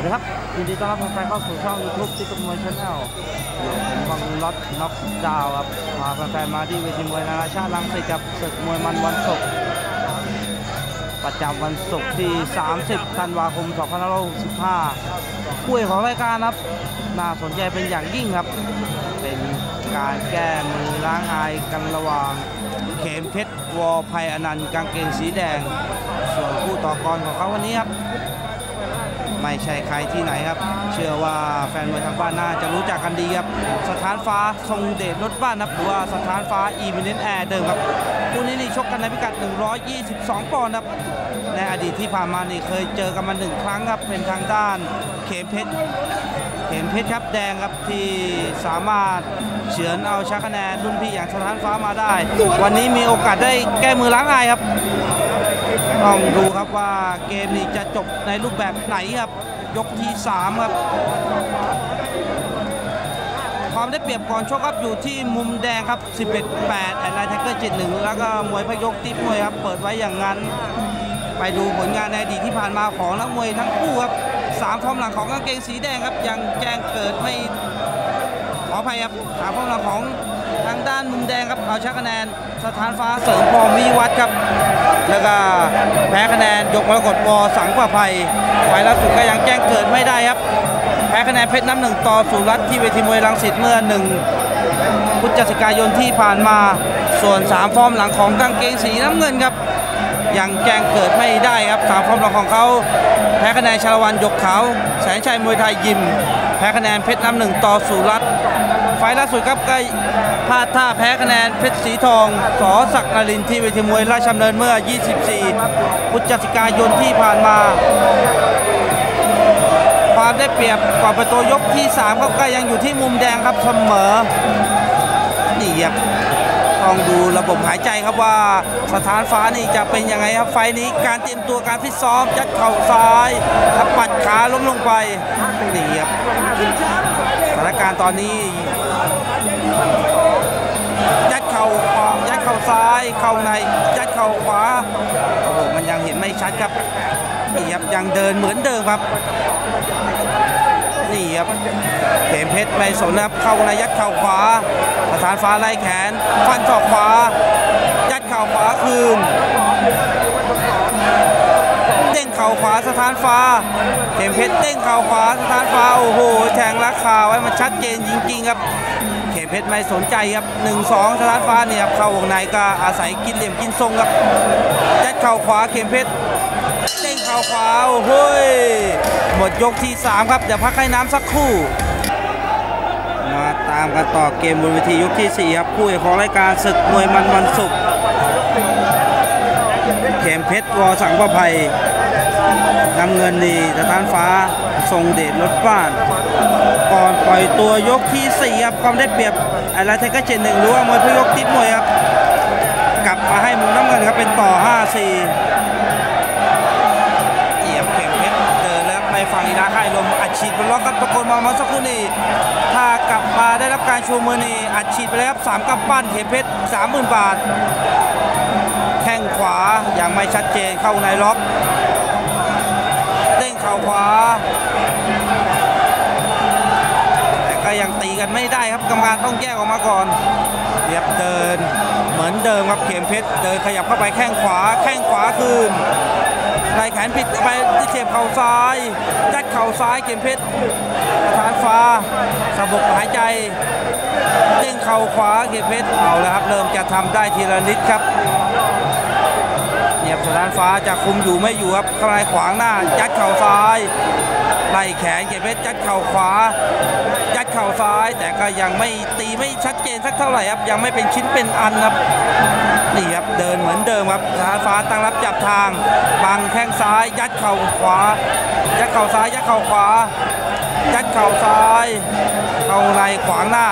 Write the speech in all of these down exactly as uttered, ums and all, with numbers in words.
ดีครับยินดีต้อนรับแฟนๆเข้าสู่ช่อง ยูทูบ ที่ตุ้มมวยชาแนลผมบังล็อตน็อกดาวครับพาแฟนๆมาที่เวทีมวยนานาชาติรังสิตกับศึกมวยมันวันศุกร์ประจำวันศุกร์ที่สามสิบธันวาคมสองพันห้าร้อยหกสิบห้าคู่เอกของรายการครับน่าสนใจเป็นอย่างยิ่งครับเป็นการแก้มือล้างอายกันระหว่างเข็มเพชรวอภัยอนันต์กางเกงสีแดงส่วนคู่ต่อกรของเขาวันนี้ครับไม่ใช่ใครที่ไหนครับเชื่อว่าแฟนมวยทางบ้านน่าจะรู้จักกันดีครับสถานฟ้าทรงเดชรถบ้านครับหรือว่าสถานฟ้าอีมิเนนต์แอร์เดิมครับคู่นี้นี่ชกกันในพิกัดหนึ่งร้อยยี่สิบสองปอนด์ครับในอดีตที่ผ่านมานี่เคยเจอกันมาหนึ่งครั้งครับเป็นทางด้านเข็มเพชรเข็มเพชรครับแดงครับที่สามารถเฉือนเอาชนะคะแนนรุ่นพี่อย่างสถานฟ้ามาได้วันนี้มีโอกาสได้แก้มือล้างอายครับต้องดูครับว่าเกมนี้จะจบในรูปแบบไหนครับยกที่สามครับความได้เปรียบก่อนชกครับอยู่ที่มุมแดงครับสิบเอ็ดแปดแอนไลน์แท็กเกอร์เจ็ดหนึ่งแล้วก็มวยพยกติ๊บมวยครับเปิดไว้อย่างนั้นไปดูผลงานในอดีตที่ผ่านมาของนักมวยทั้งคู่ครับสามฟอร์มหลังของกางเกงสีแดงครับยังแจ้งเกิดไม่ขออภัยครับสามฟอร์มหลังของทางด้านมุมแดงครับเอาชนะคะแนนสถานฟ้าเสริมพรมีวัดครับแล้วก็แพ้คะแนนยกมรกตวอสังประภัยไฟล่าสุดก็ยังแจ้งเกิดไม่ได้ครับแพ้คะแนนเพชรน้ำหนึ่งต่อสุรัตน์ที่เวทีมวยรังสิตเมื่อหนึ่งพฤศจิกายนที่ผ่านมาส่วนสามฟอร์มหลังของกางเกงสีน้ำเงินครับยังแจ้งเกิดไม่ได้ครับสามฟอร์มหลังของเขาแพ้คะแนนชาละวันยกขาวแสนชัยมวยไทยยิมแพ้คะแนนเพชรน้ำหนึ่งต่อสุรัตน์ไฟล่าสุดครับก็พลาดท่าแพ้คะแนนเพชรสีทองสอศักดิ์นรินทร์ที่เวทีมวยราชดำเนินเมื่อยี่สิบสี่พฤศจิกายนที่ผ่านมาความได้เปรียบก่อนประตูยกที่สามครับก็ยังอยู่ที่มุมแดงครับเสมอนี่ครับต้องดูระบบหายใจครับว่าสถานฟ้านี่จะเป็นยังไงครับไฟนี้การเตรียมตัวการฟิตซ้อมยัดเข่าซ้ายปัดขาล้มลงไปนี่ครับสถานการณ์ตอนนี้ยัดเข่าขวายัดเข่าซ้ายเข่าในยัดเข่าขวาโอ้โหมันยังเห็นไม่ชัดครับนี่ครับยังเดินเหมือนเดิมครับนี่ครับเข็มเพชรไม่สนนะครับเข้าในยัดเข่าขวาสถานฟ้าไล่แขนฟันศอกขวายัดเข่าขวาคืนเด้งเข่าขวาสถานฟ้าเข็มเพชรเด้งเข่าขวาสถานฟ้าโอ้โหแทงราคาไว้มันชัดเจนจริงๆครับเข็มเพชรไม่สนใจครับหนึ่งสองสถานฟ้าเนี่ยครับเข้าวงในก็อาศัยกินเหลี่ยมกินทรงครับยัดเข่าขวาเข็มเพชรเด้งเข่าขวาโอ้โหหมดยกที่สามครับเดี๋ยวพักให้น้ำสักครู่มาตามกันต่อเกมบนเวทียกที่สี่ครับคู่เอกของรายการศึกมวยมันวันศุกร์เข็มเพชรวอสังประภัยน้ำเงินนี่สถานฟ้าทรงเดชรถบ้านก่อนปล่อยตัวยกที่สี่ครับความได้เปรียบอะไรแท็กเกอร์เจ็ดหนึ่งหรือว่ามวยพยกติ๊บมวยครับกลับมาให้มุมน้ำเงินครับเป็นต่อห้าสี่ฝั่งอีนาค่ายลมอัดฉีดบนล็อกครับตะโกนมาเมื่อสักครู่นี้ถ้ากลับมาได้รับการชูมือนี่อัดฉีดไปแล้วครับสามกำปั้นเข็มเพชรสามหมื่นบาทแข้งขวายังไม่ชัดเจนเข้าในล็อกเด้งเข่าขวาแต่ก็ยังตีกันไม่ได้ครับกรรมการต้องแยกออกมาก่อนเรียบเดินเหมือนเดิมครับเข็มเพชรเดินขยับเข้าไปแข้งขวาแข้งขวาคืนไล่แขนผิดไปที่เข็มเข่าซ้ายยัดเข่าซ้ายเข็มเพชรสถานฟ้าสะบกหายใจเด้งเข่าขวาเข็มเพชรเอาแล้วครับเริ่มจะทำได้ทีละนิดครับเนี่ยสถานฟ้าจะคุมอยู่ไม่อยู่ครับเข้าในขวางหน้ายัดเข่าซ้ายไล่แขนเข็มเพชรยัดเข่าขวายัดเข่าซ้ายแต่ก็ยังไม่ตีไม่ชัดเจนสักเท่าไหร่ครับยังไม่เป็นชิ้นเป็นอันครับนี่ครับเดินเหมือนเดิมครับสถานฟ้าตั้งรับจับทางบังแข้งซ้ายยัดเข่าขวายัดเข่าซ้ายยัดเข่าขวายัดเข่าซ้ายเข้าในขวางหน้า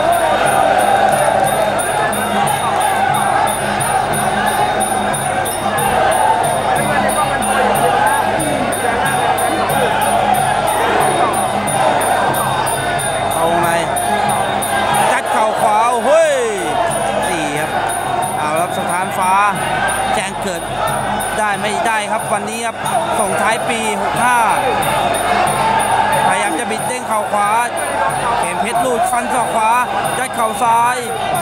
เข้าในยัดเข่าขวาเฮ้ยนี่ครับเอาครับสถานฟ้าแจ้งเกิดได้ไม่ได้ครับวันนี้ครับส่งท้ายปีหกห้าข่าขวาเข็มเพชรลูดฟันศอกขวายัดเข่าซ้าย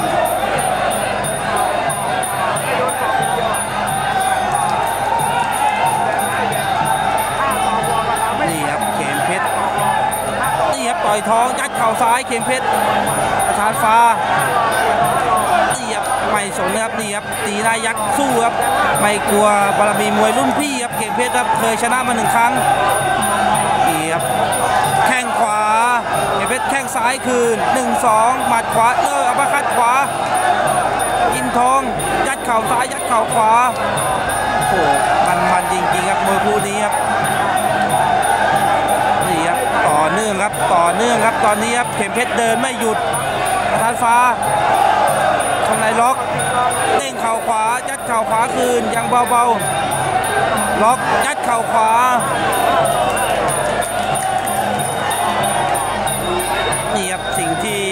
นี่ครับเข็มเพชรนี่ครับต่อยท้องยัดเข่าซ้ายเข็มเพชรประธานฟ้านี่ครับไม่สนนะครับนี่ครับตีหน้ายักษ์สู้ครับไม่กลัวบารมีมวยรุ่นพี่ครับเข็มเพชรครับเคยชนะมาหนึ่งครั้งนี่ครับแข้งขวาเข็มเพชรแข้งซ้ายคืนหนึ่งสองหมัดขวาเอออัปเปอร์คัตขวายิ้มทองยัดเข่าซ้ายยัดเข่าขวาโอ้มันมันจริงๆครับมวยคู่นี้ครับนี่ครับต่อเนื่องครับต่อเนื่องครับตอนนี้ครับเข็มเพชรเดินไม่หยุดประธานฟ้าทำในล็อกเด้งเข่าขวายัดเข่าขวาคืนยังเบาๆล็อกยัดเข่าขวานี่ครับสิ่งที่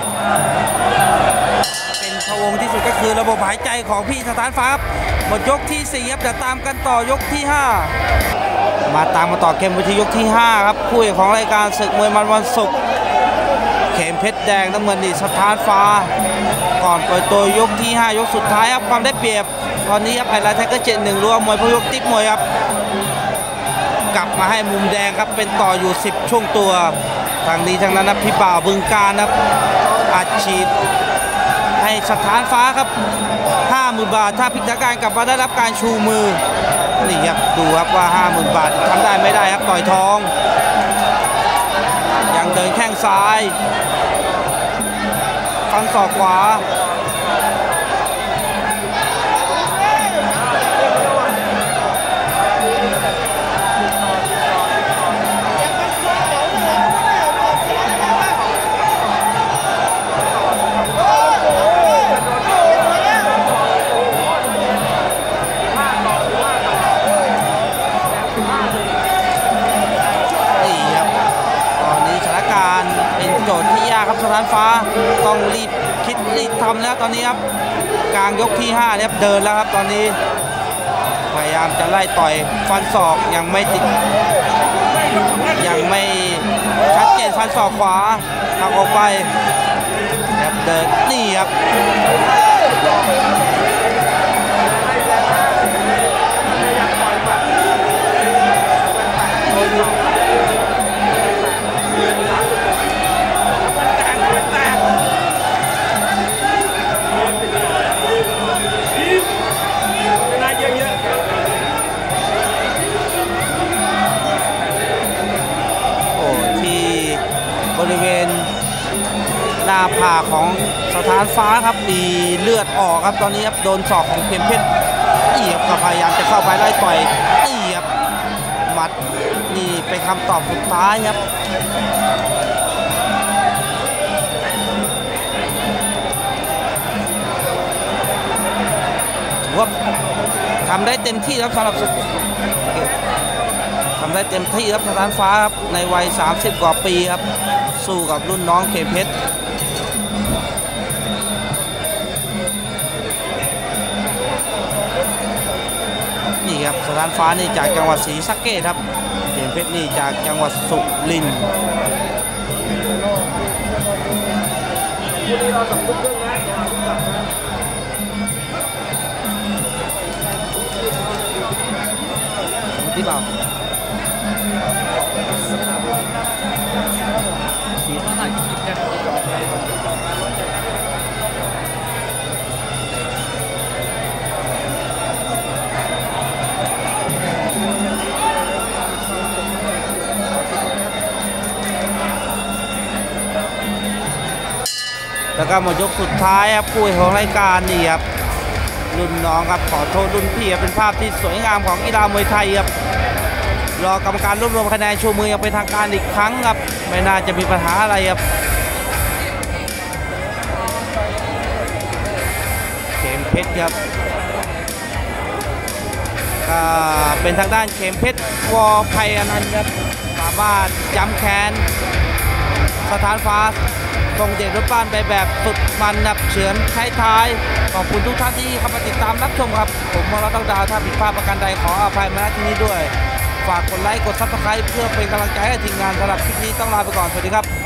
เป็นพะวงที่สุดก็คือระบบหายใจของพี่สถานฟ้าหมดยกที่สี่ครับเดี๋ยวตามกันต่อยกที่ห้ามาตามมาต่อเกมวิธียกที่ห้าครับคู่เอกของรายการศึกมวยมันวันศุกร์เข็มเพชรแดงน้ำเงินนี่สถานฟ้าก่อนเปิดตัวยกที่ห้ายกสุดท้ายครับความได้เปรียบตอนนี้ครับไฮไลท์แท็กก็เจ็ดหนึ่งรวมมวยพยกติ๊บมวยครับกลับมาให้มุมแดงครับเป็นต่ออยู่สิบช่วงตัวทางนี้ทางนั้นนะพี่บ่าวบึงการครับอัดฉีดให้สถานฟ้าครับห้าหมื่นบาทถ้าพิจารณากลับมาได้รับการชูมือนี่ครับดูครับว่าห้าหมื่นบาททำได้ไม่ได้ครับต่อยท้องยังเดินแข้งซ้ายฟันศอกขวาโจทย์ที่ยากครับสถานฟ้าต้องรีบคิดรีบทำแล้วตอนนี้ครับกลางยกที่ห้าเนี่ยเดินแล้วครับตอนนี้พยายามจะไล่ต่อยฟันศอกยังไม่ติดยังไม่ชัดเจนฟันศอกขวาทางออกไปครับเดินนี่ครับบริเวณหน้าผากของสถานฟ้าครับมีเลือดออกครับตอนนี้ครับโดนศอกของเข็มเพชรนี่ครับก็พยายามจะเข้าไปไล่ต่อยนี่ครับหมัดนี่เป็นคำตอบสุดท้ายครับว่าทำได้เต็มที่ครับสำหรับทำได้เต็มที่ครับสถานฟ้าครับในวัยสามสิบกว่าปีครับสู้กับรุ่นน้องเข็มเพชรนี่ครับสถานฟ้านี่จากจังหวัดศรีสะเกษครับเข็มเพชรนี่จากจังหวัดสุรินทร์ที่เปล่าแล้วก็หมดยกสุดท้ายครับคู่ของรายการนี่ครับรุ่นน้องครับขอโทษรุ่นพี่เป็นภาพที่สวยงามของกีฬามวยไทยครับรอกรรมการรวบรวมคะแนนชูมืออย่างเป็นทางการอีกครั้งครับไม่น่าจะมีปัญหาอะไรครับเข็มเพชรครับก็เป็นทางด้านเข็มเพชรวอไพอนันต์ครับสามารถย้ำแค้นสถานฟ้าส่งเด็กรถบ้านไปแบบสุดมันนับเฉือนท้ายๆขอบคุณทุกท่านที่เข้ามาติดตามรับชมครับผมมองเราต้องดาวถ้าผิดพลาดประการใดขออภัยมาที่นี้ด้วยฝากกดไลค์กดซับสไครป์เพื่อเป็นกำลังใจให้ทีมงานสำหรับคลิปนี้ต้องลาไปก่อนสวัสดีครับ